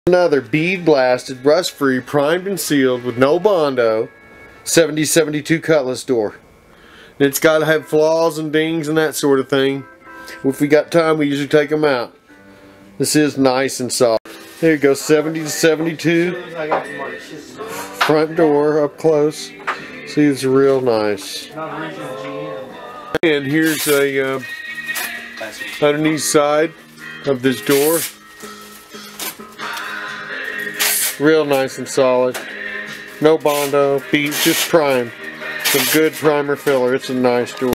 Another bead blasted, rust free, primed and sealed with no Bondo 7072 Cutlass door. And it's got to have flaws and dings and that sort of thing. If we got time, we usually take them out. This is nice and soft. There you go, 70 to 72. Front door up close. See, it's real nice. And here's a underneath side of this door. Real nice and solid. No Bondo, just prime. Some good primer filler. It's a nice door.